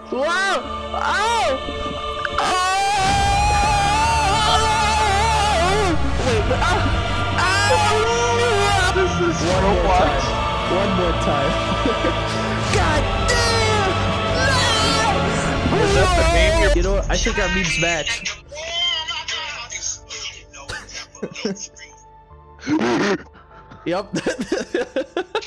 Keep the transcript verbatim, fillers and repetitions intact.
Whoa! Oh! Oh! Wait, oh! Oh! This is one more time. One more time. God damn! No! Is that the name you're... You know what? I think our memes match. Yep.